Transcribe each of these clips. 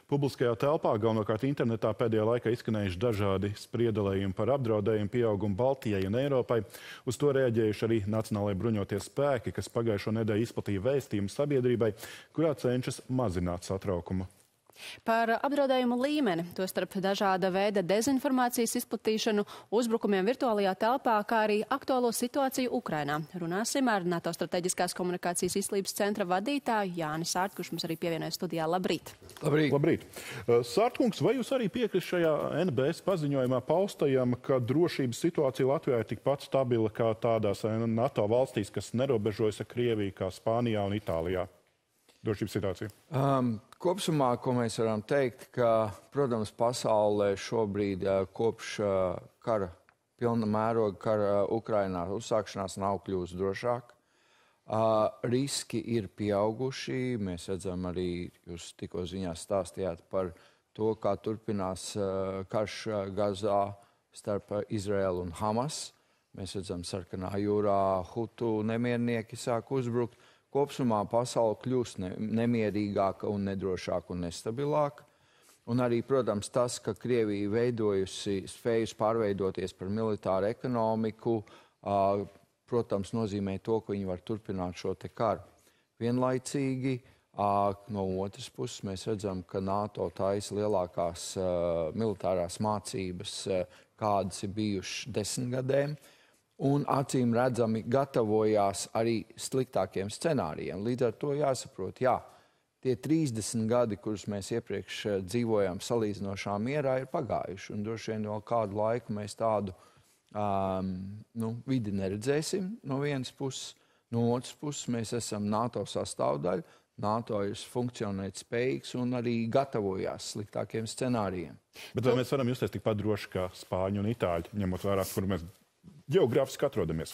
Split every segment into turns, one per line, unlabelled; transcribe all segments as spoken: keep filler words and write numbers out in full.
Publiskajā telpā, galvenokārt internetā, pēdējā laikā izskanējuši dažādi spriedalējumi par apdraudējumu pieaugumu Baltijai un Eiropai. Uz to reaģējuši arī Nacionālajie bruņotie spēki, kas pagājušo nedēļu izplatīja vēstījumu sabiedrībai, kurā cenšas mazināt satraukumu.
Par apdraudējumu līmeni, tostarp dažāda veida dezinformācijas izplatīšanu, uzbrukumiem virtuālajā telpā, kā arī aktuālo situāciju Ukrainā. Runāsim ar NATO strateģiskās komunikācijas izglītības centra vadītāju Jāni Sārtu, kurš mums arī pievienojas studijā. Labrīt!
Labrīt! Labrīt. Sārtkungs, vai jūs arī piekrist šajā N B S paziņojumā paustajam, ka drošības situācija Latvijā ir tikpat stabila kā tādās NATO valstīs, kas nerobežojas ar Krieviju, kā Spānijā un Itālijā? Drošības situācija?
Um, kopsumā, ko mēs varam teikt, ka, protams, pasaulē šobrīd uh, kopš uh, kara, pilna mēroga kara Ukrainā uzsākšanās nav kļūst drošāk. Uh, riski ir pieauguši. Mēs redzam arī, jūs tikko ziņās stāstījāt par to, kā turpinās uh, karš uh, Gazā starp uh, Izraēlu un Hamas. Mēs redzam, Sarkanā jūrā Hutu nemiernieki sāk uzbrukt. Kopsumā pasaule kļūst ne, nemierīgāka un nedrošāka un nestabilāka. Un arī, protams, tas, ka Krievija veidojusi, spējusi pārveidoties par militāru ekonomiku, uh, protams, nozīmē to, ka viņi var turpināt šo te karu. Vienlaicīgi, uh, no otras puses, mēs redzam, ka NATO taisa lielākās uh, militārās mācības, uh, kādas ir bijušas desmitgadēm. Un acīm redzami gatavojās arī sliktākiem scenārijiem. Līdz ar to jāsaprot, jā, tie trīsdesmit gadi, kurus mēs iepriekš dzīvojām salīdzinošā mierā, ir pagājuši. Un droši vien vēl kādu laiku mēs tādu um, nu, vidi neredzēsim no vienas puses. No otras puses mēs esam NATO sastāvdaļa. NATO ir funkcionēt spējīgs un arī gatavojās sliktākiem scenārijiem.
Bet vai mēs varam justies tikpat droši kā Spāņi un Itāļi, ņemot vērā, kur mēs geogrāfiski atrodamies?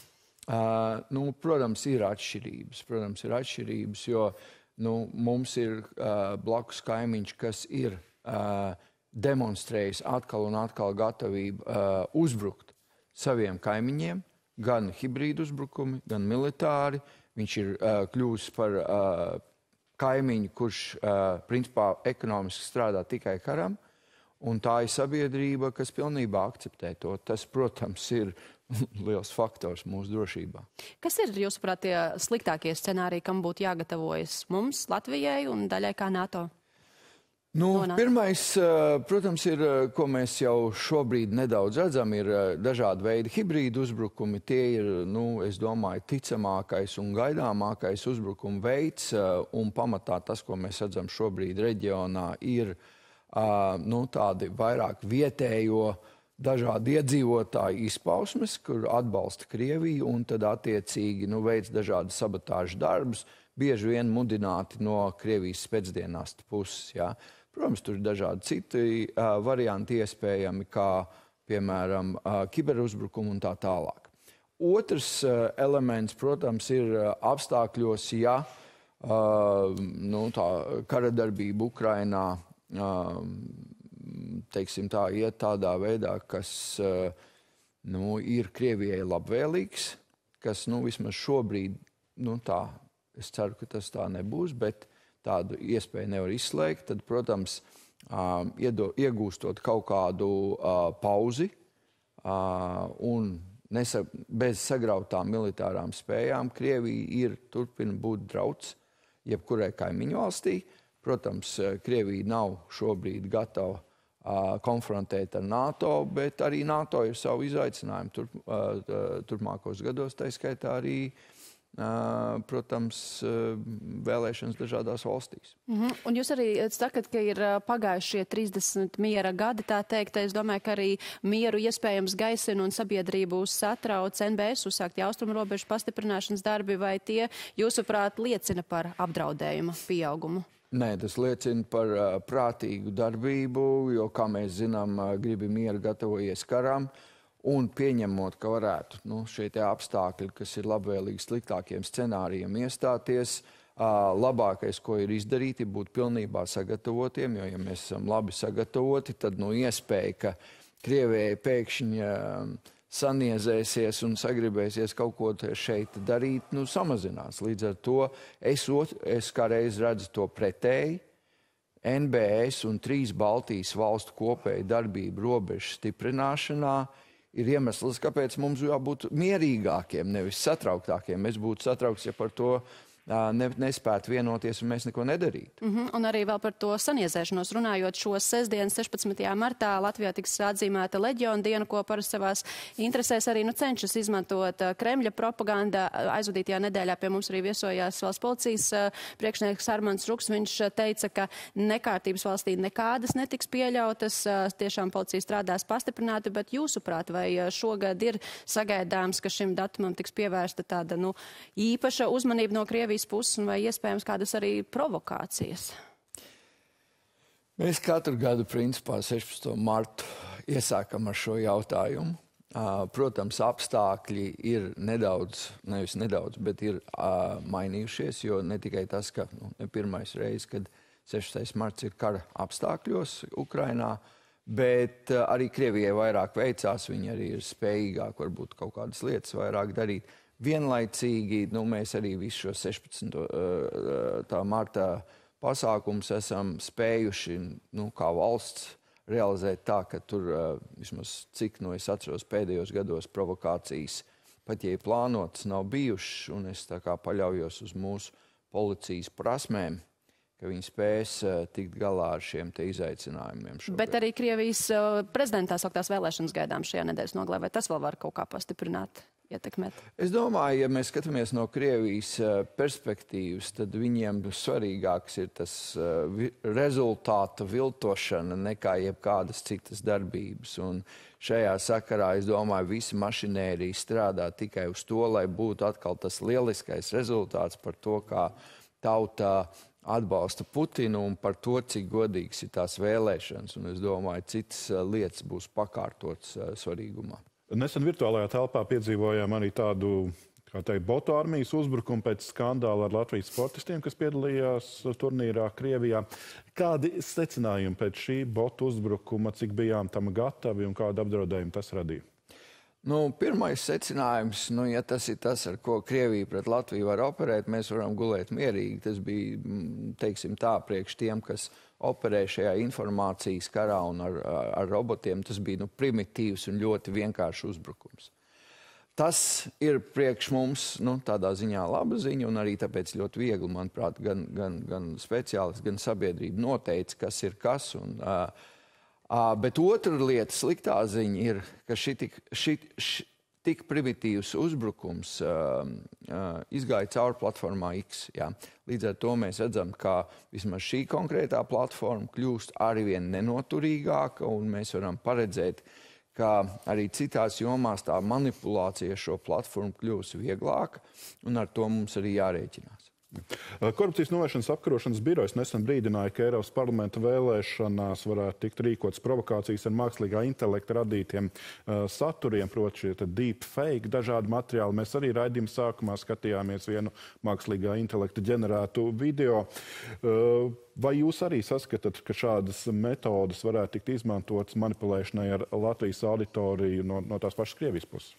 Uh, nu, protams, ir atšķirības. Protams, ir atšķirības, jo nu, mums ir uh, blakus kaimiņš, kas ir uh, demonstrējis atkal un atkal gatavību uh, uzbrukt saviem kaimiņiem, gan hibrīdu uzbrukumi, gan militāri. Viņš ir uh, kļūst par uh, kaimiņu, kurš uh, principā ekonomiski strādā tikai karam, un tā ir sabiedrība, kas pilnībā akceptē to. Tas, protams, ir liels faktors mūsu drošībā.
Kas ir, jūsuprāt, tie sliktākie scenāriji, kam būtu jāgatavojas mums, Latvijai un daļai kā NATO?
Nu, pirmais, protams, ir, ko mēs jau šobrīd nedaudz redzam, ir dažādi veidi hibrīdu uzbrukumi. Tie ir, nu, es domāju, ticamākais un gaidāmākais uzbrukuma veids, un pamatā tas, ko mēs redzam šobrīd reģionā, ir nu, tādi vairāk vietējo dažādi iedzīvotāji izpausmes, kur atbalsta Krieviju un tad attiecīgi nu, veids dažādi sabotāžu darbus, bieži vien mudināti no Krievijas spēcdienestu puses. Ja. Protams, tur ir dažādi citi uh, varianti iespējami, kā piemēram uh, kiberuzbrukumi un tā tālāk. Otrs uh, elements, protams, ir uh, apstākļos, ja uh, nu, tā karadarbība Ukrainā uh, teiksim tā, iet tādā veidā, kas nu, ir Krievijai labvēlīgs, kas nu, vismaz šobrīd, nu, tā, es ceru, ka tas tā nebūs, bet tādu iespēju nevar izslēgt, tad, protams, iedo, iegūstot kaut kādu pauzi un nesa, bez sagrautām militārām spējām, Krievija ir turpina būt drauds jebkurai kaimiņu valstī. Protams, Krievija nav šobrīd gatava konfrontēt ar NATO, bet arī NATO ir savu izaicinājumu tur, turpmākos gados, tā skaitā arī, protams, vēlēšanas dažādās valstīs.
Mm-hmm. Un jūs arī sakat, ka ir pagājuši šie trīsdesmit miera gadi, tā teikt. Es domāju, ka arī mieru iespējams gaisina un sabiedrību satrauc N B S uzsāktie austrumu robežu pastiprināšanas darbi, vai tie, jūsuprāt, liecina par apdraudējumu pieaugumu?
Nē, tas liecina par uh, prātīgu darbību, jo, kā mēs zinām, uh, gribi mieru gatavojies karam, un pieņemot, ka varētu nu, šie tie apstākļi, kas ir labvēlīgi sliktākiem scenārijiem iestāties, uh, labākais, ko ir izdarīt, ir būt pilnībā sagatavotiem, jo, ja mēs esam labi sagatavoti, tad nu, iespēja, ka Krievijai pēkšņi uh, saniezēsies un sagribēsies kaut ko šeit darīt, nu, samazinās. Līdz ar to es, ot, es kā reiz redzu to pretēji. N B S un trīs Baltijas valstu kopēju darbību robežu stiprināšanā ir iemesls, kāpēc mums jābūt mierīgākiem, nevis satrauktākiem. Mēs būtu satraukts, ja par to Ne, nespētu vienoties un mēs neko nedarītu.
Mm -hmm. Un arī vēl par to saniezēšanos runājot, šo sestdienu, sešpadsmitajā martā, Latvijā tiks atzīmēta Leģiona diena, ko parasti savās interesēs arī nu, cenšas izmantot uh, Kremļa propaganda. Aizvadītajā nedēļā pie mums arī viesojās valsts policijas uh, priekšnieks Armands Ruks. Viņš uh, teica, ka nekārtības valstī nekādas netiks pieļautas. Uh, tiešām policija strādās pastiprināti, bet jūsuprāt, vai uh, šogad ir sagaidāms, ka šim datumam tiks pievērsta tāda nu, īpaša uzmanība no Krievijas puses un vai iespējams kādas arī provokācijas?
Mēs katru gadu, principā, sešpadsmito martu iesākam ar šo jautājumu. Protams, apstākļi ir nedaudz, nevis nedaudz, bet ir mainījušies, jo ne tikai tas, ka nu, ne pirmais reize, kad sešpadsmitais marts ir kara apstākļos Ukrainā, bet arī Krievijai vairāk veicās, viņi arī ir spējīgāk varbūt kaut kādas lietas vairāk darīt. Vienlaicīgi nu, mēs arī visu šo sešpadsmitā martā pasākums esam spējuši nu, kā valsts realizēt tā, ka tur vismaz cik no es atceros pēdējos gados provokācijas pat ja ir plānotas nav bijušas, un es tā kā paļaujos uz mūsu policijas prasmēm, ka viņi spēs uh, tikt galā ar šiem te izaicinājumiem šogad.
Bet arī Krievijas uh, prezidentā sauktās vēlēšanas gaidām šajā nedēļas nogalē, vai tas vēl var kaut kā pastiprināt, ietekmēt?
Es domāju, ja mēs skatāmies no Krievijas uh, perspektīvas, tad viņiem svarīgāks ir tas uh, vi rezultāta viltošana nekā jebkādas citas darbības. Un šajā sakarā, es domāju, visi mašinērija strādā tikai uz to, lai būtu atkal tas lieliskais rezultāts par to, kā tautā atbalsta Putinu un par to, cik godīgas ir tās vēlēšanas. Un es domāju, citas lietas būs pakārtotas svarīgumā.
Nesen virtuālajā telpā piedzīvojām arī tādu, kā teikt, botu armijas uzbrukumu pēc skandāla ar Latvijas sportistiem, kas piedalījās turnīrā Krievijā. Kādi secinājumi pēc šī botu uzbrukuma, cik bijām tam gatavi un kādu apdraudējumu tas radīja?
Nu, pirmais secinājums, nu, ja tas ir tas, ar ko Krievija pret Latviju var operēt, mēs varam gulēt mierīgi. Tas bija, teiksim tā, priekš tiem, kas operē šajā informācijas karā un ar, ar robotiem, tas bija nu, primitīvs un ļoti vienkāršs uzbrukums. Tas ir priekš mums nu, tādā ziņā laba ziņa un arī tāpēc ļoti viegli, manuprāt, gan, gan, gan speciālisti, gan sabiedrība noteica, kas ir kas. Un, uh, Uh, bet otra lieta, sliktā ziņa ir, ka šī tik, šī, šī, tik primitīvs uzbrukums uh, uh, izgāja cauri platformā X. Jā. Līdz ar to mēs redzam, ka vismaz šī konkrētā platforma kļūst arvien nenoturīgāka, un mēs varam paredzēt, ka arī citās jomās tā manipulācija šo platformu kļūs vieglāka, un ar to mums arī jārēķinās.
Korupcijas novēršanas apkarošanas birojas nesen brīdināja, ka Eiropas parlamenta vēlēšanās varētu tikt rīkotas provokācijas ar mākslīgā intelekta radītiem uh, saturiem, proti šie deepfake, dažādi materiāli. Mēs arī raidījuma sākumā skatījāmies vienu mākslīgā intelekta ģenerētu video. Uh, vai jūs arī saskatāt, ka šādas metodas varētu tikt izmantotas manipulēšanai ar Latvijas auditoriju no, no tās pašas Krievijas puses?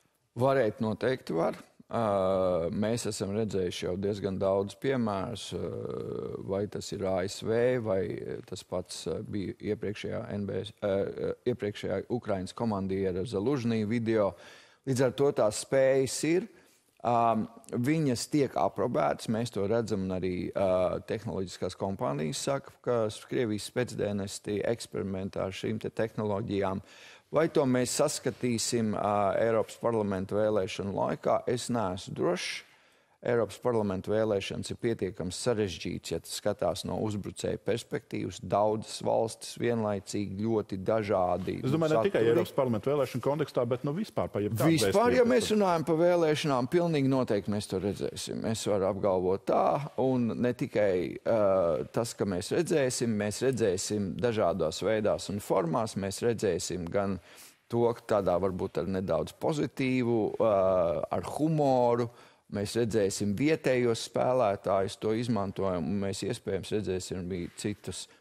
Varētu noteikti var. Uh, mēs esam redzējuši jau diezgan daudz piemērus, uh, vai tas ir A S V, vai tas pats uh, bija iepriekšējā, N B S, uh, iepriekšējā Ukrainas komandiera Zalužnī video. Līdz ar to tās spējas ir. Um, viņas tiek aprobētas, mēs to redzam, un arī uh, tehnoloģiskās kompānijas saka, ka Krievijas spēcdienesti eksperimentē ar šīm te tehnoloģijām. Vai to mēs saskatīsim uh, Eiropas parlamenta vēlēšanu laikā, es neesmu drošs. Eiropas parlamenta vēlēšanas ir pietiekams sarežģīts, ja tas skatās no uzbrucēja perspektīvas. Daudzas valstis vienlaicīgi ļoti dažādi.
Es domāju, ne tikai Eiropas parlamenta vēlēšanu kontekstā, bet nu vispār par jebkādu vēstījumu.
Vispār, ja mēs runājam par vēlēšanām, pilnīgi noteikti mēs to redzēsim. Es varu apgalvot tā, un ne tikai uh, tas, ka mēs redzēsim, mēs redzēsim dažādās veidās un formās, mēs redzēsim gan to, tādā varbūt ar nedaudz pozitīvu, uh, ar humoru. Mēs redzēsim vietējos spēlētājus to izmantojam, un mēs iespējams redzēsim arī citus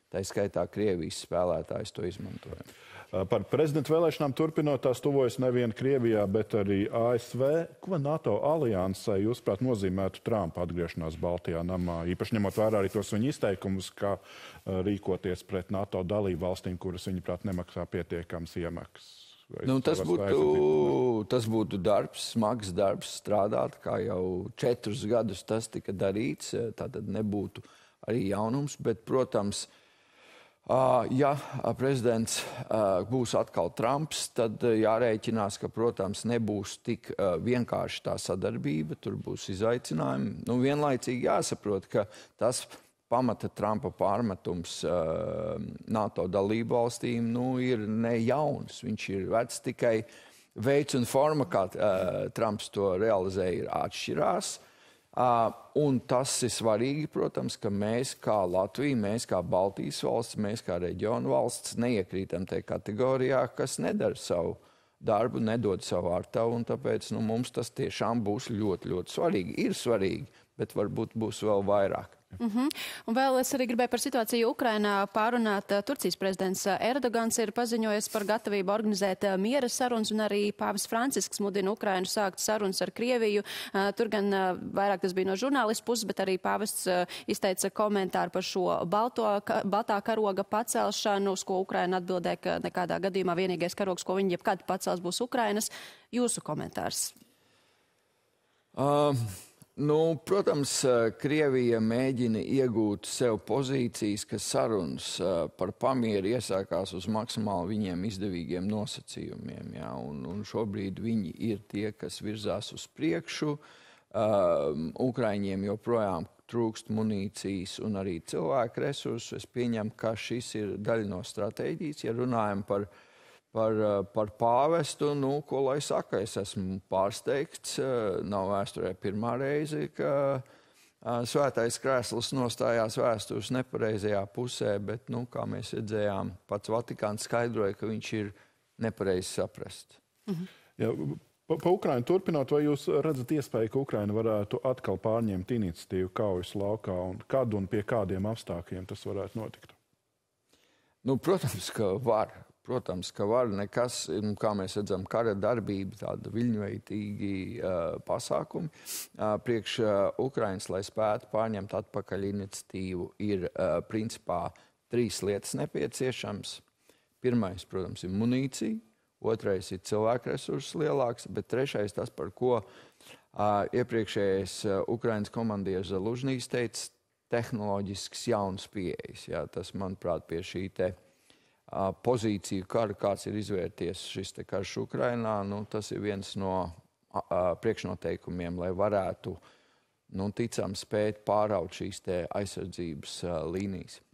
tā skaitā Krievijas spēlētājs to izmantoja.
Par prezidentu vēlēšanām turpinot, tās tuvojas nevien Krievijā, bet arī A S V. Ko NATO aliansai, jūsuprāt, nozīmētu Trumpa atgriešanās Baltijā namā? Īpaši ņemot vērā arī tos viņa izteikumus, kā rīkoties pret NATO dalību valstīm, kuras, viņuprāt, nemaksā pietiekams iemaksas.
Nu, tas, būtu, tas būtu darbs, smags darbs strādāt, kā jau četrus gadus tas tika darīts. Tātad nebūtu arī jaunums, bet, protams, Uh, ja prezidents uh, būs atkal Trumps, tad uh, jārēķinās, ka, protams, nebūs tik uh, vienkārši tā sadarbība, tur būs izaicinājumi. Nu, vienlaicīgi jāsaprot, ka tas pamata Trumpa pārmetums uh, NATO dalību valstīm nu, ir ne jauns. Viņš ir vecs, tikai veids un forma, kā uh, Trumps to realizēja, ir atšķirās. Uh, un tas ir svarīgi, protams, ka mēs kā Latvija, mēs kā Baltijas valsts, mēs kā reģionu valsts neiekrītam tajā kategorijā, kas nedara savu darbu, nedod savu ārtavu, un tāpēc nu, mums tas tiešām būs ļoti, ļoti svarīgi. Ir svarīgi, bet varbūt būs vēl vairāk.
Mm-hmm. Un vēl es arī gribēju par situāciju Ukrainā pārunāt. Turcijas prezidents Erdogans ir paziņojis par gatavību organizēt miera sarunas, un arī pāvis Francisks mudina Ukrainu sākt sarunas ar Krieviju. Tur gan vairāk tas bija no žurnālistu puses, bet arī pāvests izteica komentāru par šo balto, baltā karoga pacelšanu, uz ko Ukraina atbildēja, ka nekādā gadījumā vienīgais karogs, ko viņi jebkad pacels, būs Ukrainas. Jūsu komentārs?
Um. Nu, protams, Krievija mēģina iegūt sev pozīcijas, ka sarunas par pamieru iesākās uz maksimāli viņiem izdevīgiem nosacījumiem. Jā, un, un šobrīd viņi ir tie, kas virzās uz priekšu. Um, Ukraiņiem joprojām trūkst munīcijas un arī cilvēku resursu. Es pieņemu, ka šis ir daļa no stratēģijas, ja runājam par Par, par pāvestu, nu, ko lai saka, es esmu pārsteigts. Nav vēsturē pirmā reize, ka svētais krēsls nostājās vēstures nepareizajā pusē, bet, nu, kā mēs redzējām, pats Vatikāns skaidroja, ka viņš ir nepareizi saprast.
Mhm. Ja, pa, pa Ukrainu turpinot, vai jūs redzat iespēju, ka Ukraina varētu atkal pārņemt iniciatīvu kaujas laukā, un kad un pie kādiem apstākļiem tas varētu notikt?
Nu, protams, ka var. Protams, ka var nekas, kā mēs redzam, kara darbība, tāda viļņveitīgi uh, pasākumi. Uh, priekš uh, Ukrainas, lai spētu pārņemt atpakaļ iniciatīvu, ir uh, principā trīs lietas nepieciešams. Pirmais, protams, ir munīcija, otrais ir cilvēku resurss lielāks, bet trešais tas, par ko uh, iepriekšējais uh, Ukrainas komandieris Zalužņīs teica, tehnoloģisks jauns pieejas. Jā, tas, manuprāt, pie šī te pozīciju karu, kāds ir izvērties šis te karš Ukrainā, nu, tas ir viens no a, a, priekšnoteikumiem, lai varētu, nu, ticam, spēt pāraut šīs te aizsardzības a, līnijas.